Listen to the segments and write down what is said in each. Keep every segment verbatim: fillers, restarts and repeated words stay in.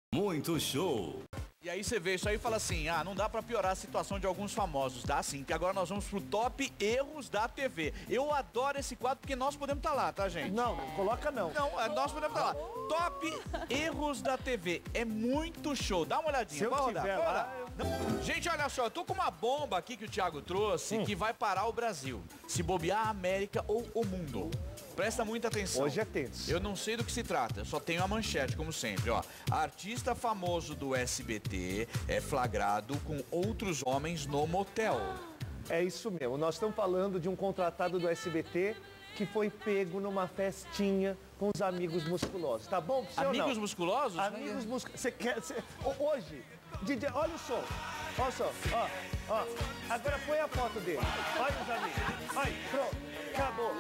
Muito show. E aí você vê isso aí e fala assim, ah, não dá pra piorar a situação de alguns famosos. Dá sim, que agora nós vamos pro top erros da T V. Eu adoro esse quadro porque nós podemos estar lá, tá, gente? Não, não coloca não. Não, nós podemos estar lá. Top erros da T V. É muito show. Dá uma olhadinha. Se eu Pode rodar, tiver pode lá, rodar. Não. Gente, olha só, eu tô com uma bomba aqui que o Thiago trouxe Hum. que vai parar o Brasil. Se bobear a América ou o mundo. Presta muita atenção. Hoje é tenso. Eu não sei do que se trata, eu só tenho a manchete, como sempre, ó. Artista famoso do S B T é flagrado com outros homens no motel. É isso mesmo. Nós estamos falando de um contratado do S B T que foi pego numa festinha com os amigos musculosos. Tá bom pra você ou não? Amigos musculosos? Amigos musculosos. Você quer... Cê... Hoje, D J, olha o som. Olha só. Ó, ó. Agora põe a foto dele. Olha os amigos. Olha, pronto. Acabou.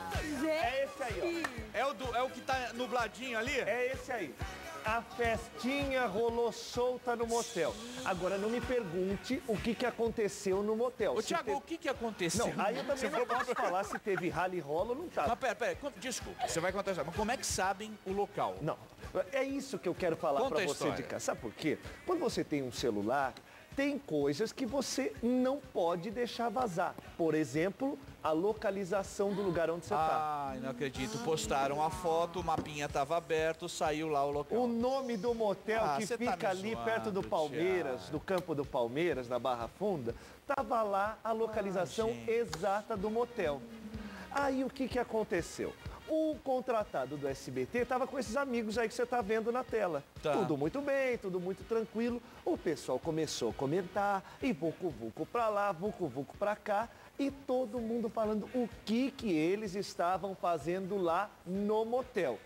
É esse aí, ó. É o, do, é o que tá nubladinho ali? É esse aí. A festinha rolou solta no motel. Agora, não me pergunte o que, que aconteceu no motel. Ô, Se Thiago, teve- o que que aconteceu? Não, aí eu também não posso falar se teve rally rola ou não tá. Mas pera, pera, conta- desculpa, você vai contar isso. Mas como é que sabem o local? Não, é isso que eu quero falar Conta pra a você história. de casa. Sabe por quê? Quando você tem um celular, tem coisas que você não pode deixar vazar. Por exemplo, a localização do lugar onde você tá. Ai, não acredito. Postaram a foto, o mapinha tava aberto, saiu lá o local. O nome do motel Ah, que cê tá fica me ali zoando, perto do Palmeiras, Thiago. do campo do Palmeiras, na Barra Funda, tava lá a localização Ah, gente. exata do motel. Aí o que que aconteceu? O contratado do S B T estava com esses amigos aí que você está vendo na tela. Tá. Tudo muito bem, tudo muito tranquilo. O pessoal começou a comentar, e vucu-vucu pra lá, vucu-vucu pra cá, e todo mundo falando o que que eles estavam fazendo lá no motel.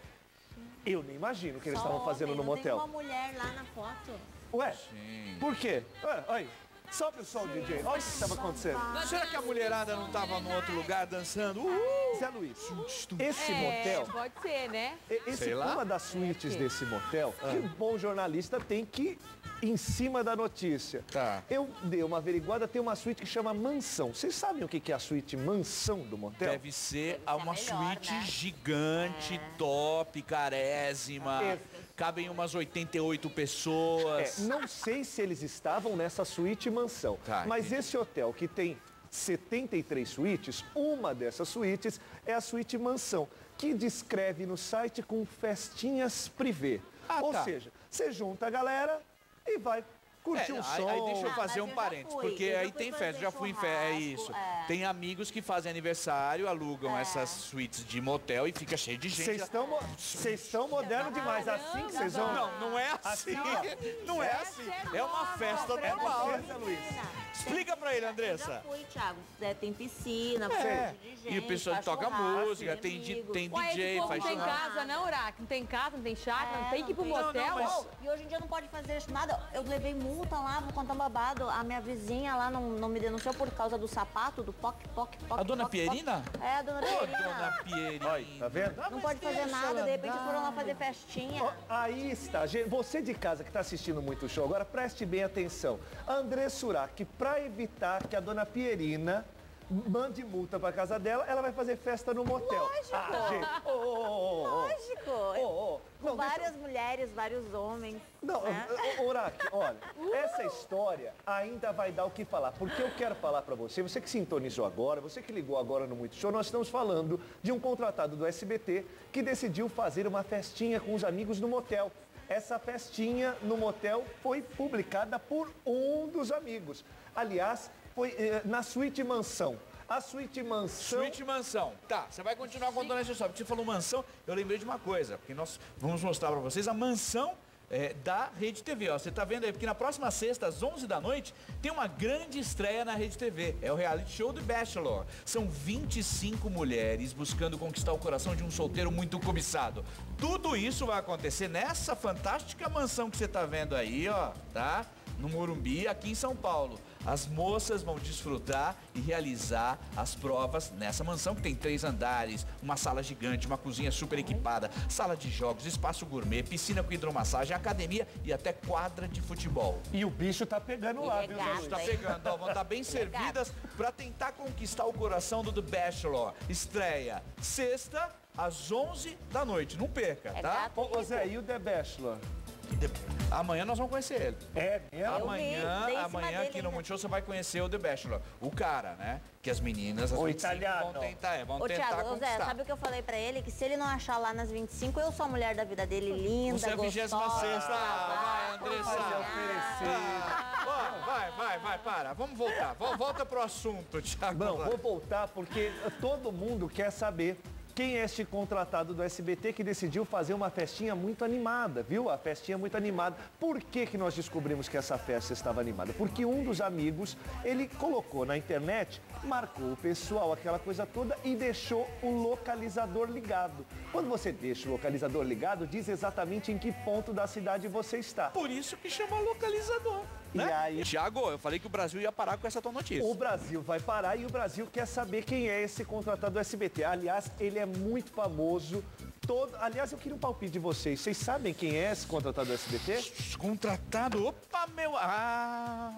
Eu nem imagino o que eles Só estavam fazendo homem, no não motel. Tem uma mulher lá na foto. Ué, Gente. por quê? Ué, olha aí, sobe o som, D J. Olha o que estava acontecendo. Será que a mulherada não tava num outro lugar dançando? Uhul! Zé Luiz, esse É, motel... pode ser, né? E- Esse, Sei lá. uma das suítes É, desse motel, que o bom jornalista tem que ir em cima da notícia. Tá. Eu dei uma averiguada, tem uma suíte que chama mansão. Vocês sabem o que que é a suíte mansão do motel? Deve ser ser uma melhor, suíte né? gigante, top, carésima. É. Cabem umas oitenta e oito É, pessoas. não sei se eles estavam nessa suíte mansão, Tá, mas entendi. esse hotel que tem setenta e três suítes, uma dessas suítes é a suíte mansão, que descreve no site com festinhas privê. Ah, Ou tá. seja, você junta a galera e vai curtir É, um aí, som. aí deixa eu Ah, fazer mas um eu já parênteses, fui, porque eu já aí fui tem fazer festa, já fui em festa, é churrasco, isso. é. Tem amigos que fazem aniversário, alugam É. essas suítes de motel e fica cheio de gente. Vocês estão mo- vocês estão modernos demais, assim que vocês vão... Não, não é assim. Não é assim. É uma festa É normal. festa, Luiz. Explica pra ele, Eu já Andressa. fui, Thiago. É, tem piscina, É. fluxo de gente, E o pessoal faz toca churrasco, música, tem, di- amigos. tem Ué, D J, esse povo faz não tem churrasco. casa, não, Urac? Não tem casa, não tem chácara, não É, tem que ir pro não tem. motel? Não, não, mas- Oh, e hoje em dia não pode fazer nada. Eu levei multa lá, vou contar um babado. A minha vizinha lá não, não me denunciou por causa do sapato, do poc, poc, poc. A dona poc, Pierina? poc. É, a dona Ô, Pierina. dona Pierina. Olha, tá vendo? Não pode fazer nada, de repente foram lá fazer festinha. Ó, aí está, gente. Você de casa que está assistindo muito show, agora preste bem atenção. André Surak, para evitar que a dona Pierina mande multa para casa dela, ela vai fazer festa no motel. Lógico. Ah, gente. Ô, ô, ô, ô, ô. Lógico. Ô, ô. Com Não, deixa- várias mulheres, vários homens. Não, né? ô, ô, Urac, olha, essa história ainda vai dar o que falar, porque eu quero falar pra você, você que sintonizou agora, você que ligou agora no Muito Show, nós estamos falando de um contratado do S B T que decidiu fazer uma festinha com os amigos no motel. Essa festinha no motel foi publicada por um dos amigos. Aliás, foi eh, na suíte mansão. A suíte mansão... Suíte mansão. Tá, você vai continuar contando essa história. Porque você falou mansão, eu lembrei de uma coisa. Porque nós vamos mostrar pra vocês a mansão é, da Rede T V. Ó, você tá vendo aí? Porque na próxima sexta, às onze da noite, tem uma grande estreia na Rede T V. É o reality show do Bachelor. São vinte e cinco mulheres buscando conquistar o coração de um solteiro muito cobiçado. Tudo isso vai acontecer nessa fantástica mansão que você tá vendo aí, ó, tá? No Morumbi, aqui em São Paulo. As moças vão desfrutar e realizar as provas nessa mansão que tem três andares, uma sala gigante, uma cozinha super equipada, sala de jogos, espaço gourmet, piscina com hidromassagem, academia e até quadra de futebol. E o bicho tá pegando lá, viu, Zé Legal. Luiz? Tá pegando, ó, vão estar bem servidas para tentar conquistar o coração do The Bachelor. Estreia sexta às onze da noite, não perca, É tá? gato. Ô, ô, Zé, e o The Bachelor? De- Amanhã nós vamos conhecer ele. É mesmo? Eu vi, Amanhã, dei em cima amanhã dele aqui no ainda. Multishow você vai conhecer o The Bachelor. O cara, né? Que as meninas, as O vinte e cinco, italiano. vão tentar, é, vão Ô, tentar Thiago, ô, Zé, conquistar. sabe o que eu falei pra ele? Que se ele não achar lá nas vinte e cinco, eu sou a mulher da vida dele, linda, Você é a vigésima gostosa. sexta. Ah, vai, Andressa. Mas é oferecido. Ó, vai, vai, vai, para. Vamos voltar. Vol- Volta pro assunto, Thiago. Não, vou voltar porque todo mundo quer saber quem é este contratado do S B T que decidiu fazer uma festinha muito animada, viu? A festinha muito animada. Por que que nós descobrimos que essa festa estava animada? Porque um dos amigos, ele colocou na internet, marcou o pessoal, aquela coisa toda, e deixou o localizador ligado. Quando você deixa o localizador ligado, diz exatamente em que ponto da cidade você está. Por isso que chama localizador. Né? E aí- Thiago, eu falei que o Brasil ia parar com essa tua notícia. O Brasil vai parar e o Brasil quer saber quem é esse contratado do S B T. Aliás, ele é muito famoso. Todo... Aliás, eu queria um palpite de vocês. Vocês sabem quem é esse contratado do S B T? Contratado? Opa, meu... Ah...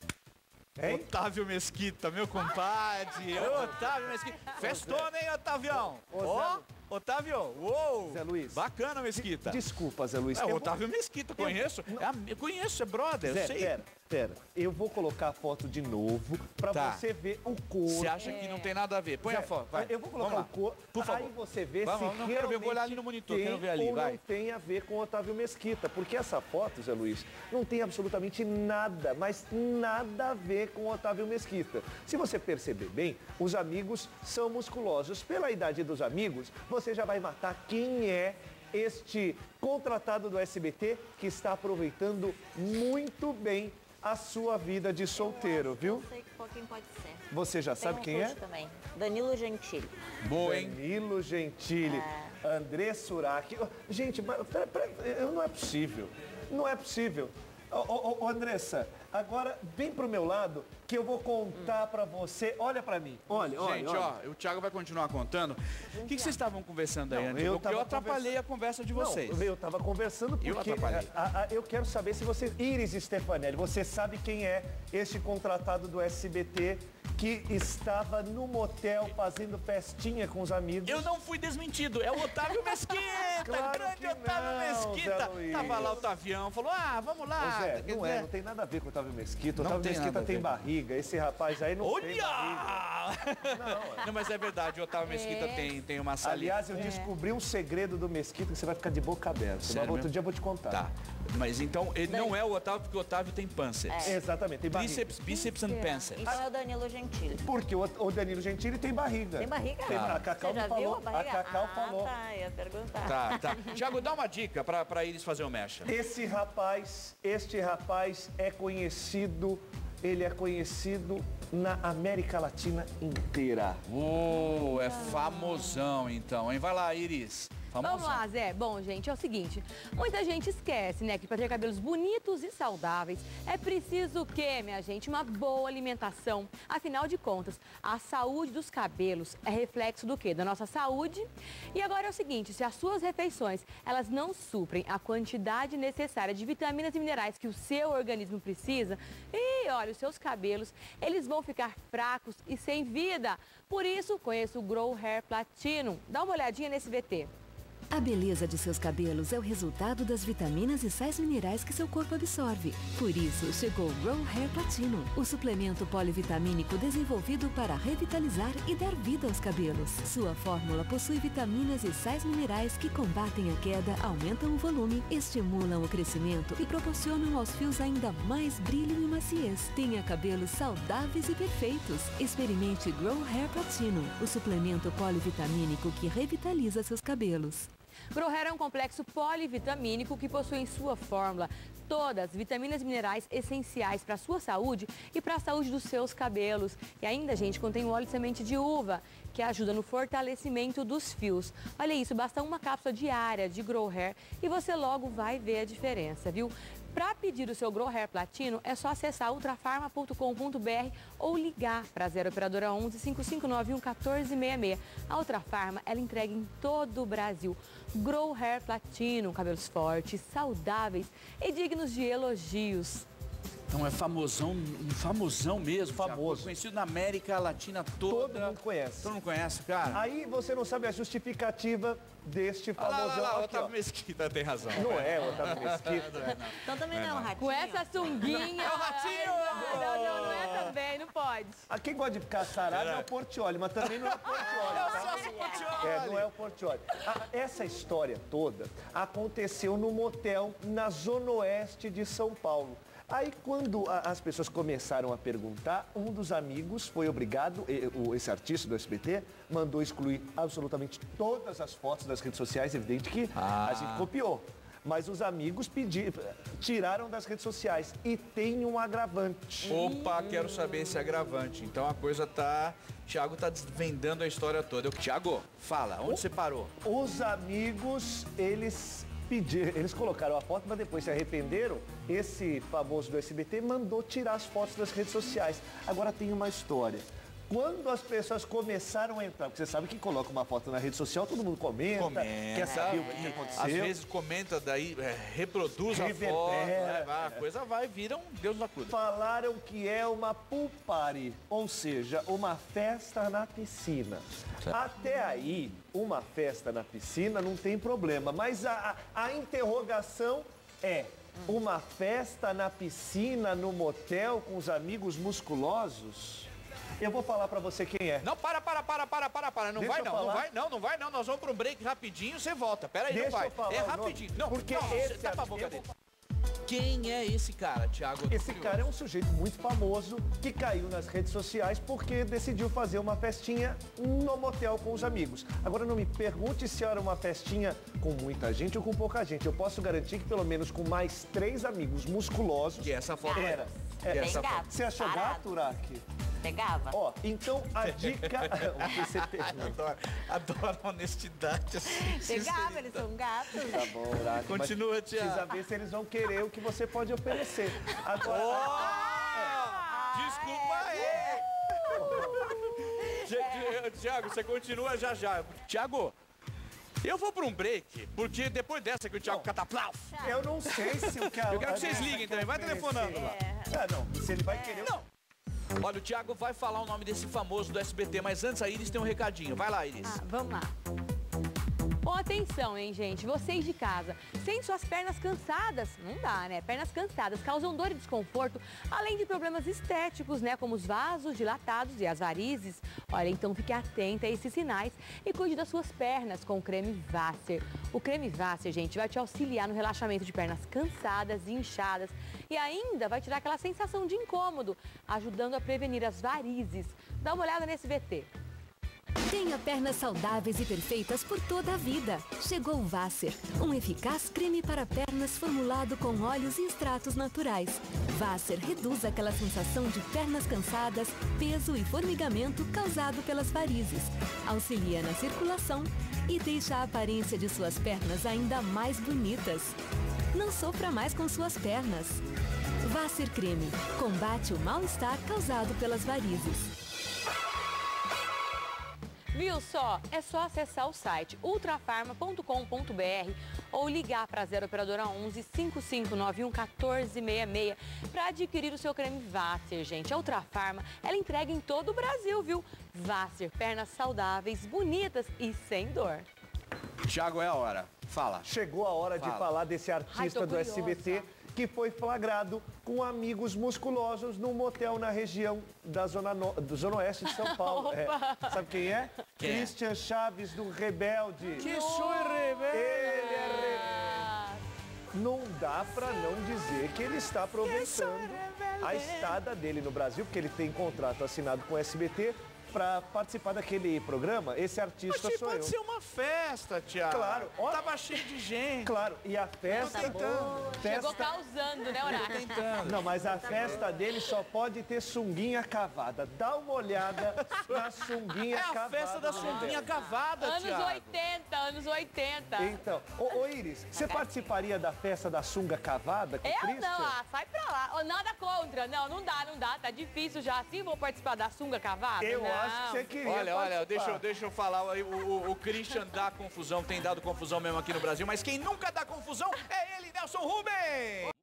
Hein? Otávio Mesquita, meu compadre. Ô, Otávio Mesquita. Festona, hein, Otavião? Ô, Zé Ó, Lu- Otávio, uou. Zé Luiz. Bacana, Mesquita. Desculpa, Zé Luiz. É, Eu o vou- Otávio Mesquita, conheço. É am- eu conheço, é brother, eu Zé, sei. pera, pera. Eu vou colocar a foto de novo pra Tá. você ver o corpo. Você acha que não tem nada a ver? Põe Zé, a foto, vai. Eu vou colocar Vamos o lá. corpo. Por favor. Aí você vê Vamos, se não quero ver, eu vou olhar ali realmente no monitor, tem quero ver ali, ou vai. não tem a ver com o Otávio Mesquita. Porque essa foto, Zé Luiz, não tem absolutamente nada, mas nada a ver com o Otávio Mesquita. Se você perceber bem, os amigos são musculosos. Pela idade dos amigos, você já vai matar quem é este contratado do S B T que está aproveitando muito bem a sua vida de solteiro, viu? Eu sei que quem pode ser. Você já Tem sabe um quem é? crush também. Danilo Gentili. Boa, hein? Danilo Gentili, André Surak. Gente, mas, pera, pera, eu- não é possível. Não é possível. Ô, ô, ô, Andressa, agora vem pro meu lado que eu vou contar pra você. Olha pra mim. Olha, olha, Gente, olha. ó, o Thiago vai continuar contando. O que, que vocês estavam conversando aí Não, antes? eu Porque eu tava atrapalhei a conversa de vocês. Não, eu tava conversando Eu porque atrapalhei. a- a- eu quero saber se você... Iris Stefanelli, você sabe quem é este contratado do S B T que estava no motel fazendo festinha com os amigos? Eu não fui desmentido, é o Otávio Mesquita, Claro grande que Otávio não, Mesquita. Zé Luiz. Tava lá o Otavião, falou, ah, vamos lá. Ô, Zé, Quer não é, dizer, não tem nada a ver com o Otávio Mesquita. O Não Otávio tem Mesquita nada a tem ver. barriga. Esse rapaz aí não tem barriga. Olha! Não, mas é verdade, o Otávio Mesquita tem, tem uma salinha. Aliás, eu descobri um segredo do Mesquita que você vai ficar de boca aberta. Sério Mas outro mesmo? dia eu vou te contar. Tá, mas então ele não é o Otávio porque o Otávio tem pânceps. Exatamente, tem barriga. Bíceps, bíceps and pânceps. Então é o Danilo Gentili. Porque o, o Danilo Gentili tem barriga. Tem barriga? Tem, a Cacau Você já me viu falou. a barriga? A Cacau ah, falou. tá, ia perguntar. Tá, tá. Thiago, dá uma dica pra, pra eles fazer o mecha. Esse rapaz, este rapaz é conhecido, ele é conhecido na América Latina inteira. Oh, é famosão então, hein? Vai lá, Iris. Famosão. Vamos lá, Zé. Bom, gente, é o seguinte. Muita gente esquece, né, que para ter cabelos bonitos e saudáveis é preciso o quê, minha gente? Uma boa alimentação. Afinal de contas, a saúde dos cabelos é reflexo do quê? Da nossa saúde. E agora é o seguinte, se as suas refeições, elas não suprem a quantidade necessária de vitaminas e minerais que o seu organismo precisa, e olha, os seus cabelos, eles vão ficar fracos e sem vida. Por isso, conheça o Grow Hair Platinum. Dá uma olhadinha nesse V T. A beleza de seus cabelos é o resultado das vitaminas e sais minerais que seu corpo absorve. Por isso, chegou o Grow Hair Platinum, o suplemento polivitamínico desenvolvido para revitalizar e dar vida aos cabelos. Sua fórmula possui vitaminas e sais minerais que combatem a queda, aumentam o volume, estimulam o crescimento e proporcionam aos fios ainda mais brilho e maciez. Tenha cabelos saudáveis e perfeitos. Experimente Grow Hair Platinum, o suplemento polivitamínico que revitaliza seus cabelos. Grow Hair é um complexo polivitamínico que possui em sua fórmula todas as vitaminas e minerais essenciais para a sua saúde e para a saúde dos seus cabelos. E ainda, gente, contém o óleo de semente de uva, que ajuda no fortalecimento dos fios. Olha isso, basta uma cápsula diária de Grow Hair e você logo vai ver a diferença, viu? Para pedir o seu Grow Hair Platino, é só acessar ultrafarma ponto com ponto br ou ligar para a zero operadora onze, cinco cinco nove um, um quatro seis seis. A Ultrafarma, ela entrega em todo o Brasil. Grow Hair Platino, cabelos fortes, saudáveis e dignos de elogios. Então é famosão, famosão mesmo. Famoso. Thiago, conhecido na América Latina toda. Todo mundo conhece. Todo mundo conhece, cara? Aí você não sabe a justificativa deste Olha lá, famosão lá, lá, aqui, Otávio ó. Mesquita tem razão. Não é Otávio Mesquita. Então também não é um ratinho. Com essa sunguinha. É o ratinho! Ai, Não, não, não é também, não pode. A quem gosta de ficar sarado é o Portiolli, mas também não é o Portiolli, É o tá? Celso Portiolli. É, não é o Portiolli. Ah, essa história toda aconteceu num motel na zona oeste de São Paulo. Aí, quando a, as pessoas começaram a perguntar, um dos amigos foi obrigado, e, o, esse artista do S B T, mandou excluir absolutamente todas as fotos das redes sociais, evidente que Ah. a gente copiou. Mas os amigos pediram, tiraram das redes sociais e tem um agravante. Opa, quero saber esse agravante. Então a coisa tá... Thiago tá desvendando a história toda. Eu... Thiago, fala, onde você parou? Os amigos, eles pediram, eles colocaram a foto, mas depois se arrependeram. Esse famoso do S B T mandou tirar as fotos das redes sociais. Agora tem uma história. Quando as pessoas começaram a entrar, porque você sabe que coloca uma foto na rede social, todo mundo comenta, Comenta. quer saber o que, que aconteceu. Às vezes comenta, daí é, reproduz a Reverbera. foto, né? Vai, a coisa vai, vira um Deus na cuida. Falaram que é uma pool party, ou seja, uma festa na piscina. Até aí, uma festa na piscina não tem problema, mas a, a, a interrogação é uma festa na piscina, no motel, com os amigos musculosos? Eu vou falar pra você quem é. Não, para, para, para, para, para, para. Não Deixa vai eu não, não falar. vai não, não vai não. Nós vamos pra um break rapidinho, você volta. Pera aí, Deixa não vai. eu falar É o nome, rapidinho. Não, porque não, esse tapa a aqui- boca eu dele. vou- Quem é esse cara, Thiago? Esse cara é um sujeito muito famoso que caiu nas redes sociais porque decidiu fazer uma festinha no motel com os amigos. Agora não me pergunte se era uma festinha com muita gente ou com pouca gente. Eu posso garantir que pelo menos com mais três amigos musculosos. Que essa foto Era. Que É, essa Tem foto. gato. Você achou Parado. gato, Uraki? Pegava? Ó, então a dica... o que você pegou? Adoro, adoro a honestidade assim. Pegava, eles são gatos. Tá bom, Uraki. mas Continua, Thiago. Precisa ver se eles vão querer o que você pode oferecer. Agora... Desculpa aí. Ti- ti- Thiago, você continua já já. Thiago, eu vou pra um break, porque depois dessa que o Thiago cataplau. Eu não sei se o que a Eu quero que vocês Vanessa liguem quer também. Vai oferecer. telefonando lá. Ah, não. Se ele vai querer... Não. Olha, o Thiago vai falar o nome desse famoso do S B T, mas antes a Iris tem um recadinho. Vai lá, Iris. Ah, vamos lá. Bom, atenção, hein, gente? Vocês de casa, sente suas pernas cansadas? Não dá, né? Pernas cansadas causam dor e desconforto, além de problemas estéticos, né? Como os vasos dilatados e as varizes. Olha, então fique atenta a esses sinais e cuide das suas pernas com o creme Vasser. O creme Vasser, gente, vai te auxiliar no relaxamento de pernas cansadas e inchadas e ainda vai tirar aquela sensação de incômodo, ajudando a prevenir as varizes. Dá uma olhada nesse V T. Tenha pernas saudáveis e perfeitas por toda a vida. Chegou o Vasser, um eficaz creme para pernas formulado com óleos e extratos naturais. Vasser reduz aquela sensação de pernas cansadas, peso e formigamento causado pelas varizes. Auxilia na circulação e deixa a aparência de suas pernas ainda mais bonitas. Não sofra mais com suas pernas. Vasser Creme combate o mal-estar causado pelas varizes. Viu só? É só acessar o site ultrafarma ponto com ponto br ou ligar para a zero operadora onze, cinco cinco nove um, um quatro seis seis para adquirir o seu creme Vasser, gente. A Ultrafarma, ela entrega em todo o Brasil, viu? Vasser, pernas saudáveis, bonitas e sem dor. Thiago, é a hora. Fala. Chegou a hora de Fala. falar desse Ai, artista tô do S B T curiosa. que foi flagrado com amigos musculosos num motel na região da Zona, no... do Zona Oeste de São Paulo. É. Sabe quem é? Quem é? Christian Chaves do Rebelde. Que sou rebelde. Ele é rebelde. Não dá pra não dizer que ele está aproveitando a estada dele no Brasil, porque ele tem contrato assinado com o S B T para participar daquele programa. Esse artista Mas sou pode eu. ser uma festa, Thiago. Claro. Ó. Tava cheio de gente. Claro, e a festa... tentando. Chegou festa... causando, né, Horácio? Tentando. Não, mas a festa dele só pode ter sunguinha cavada. Dá uma olhada na sunguinha É a cavada. festa da do sunguinha Rebelde. cavada, Anos Thiago. oitenta, anos oitenta. Então, ô, ô Iris, você participaria da festa da sunga cavada com o Eu Christian? não, ah, sai pra lá. Oh, nada contra. Não, não dá, não dá. Tá difícil já. Assim vou participar da sunga cavada? Eu não. acho que você queria Olha, olha, participar. deixa, eu- deixa eu falar, o, o, o Christian dá confusão, tem dado confusão mesmo aqui no Brasil, mas quem nunca dá confusão é ele, Nelson Rubens!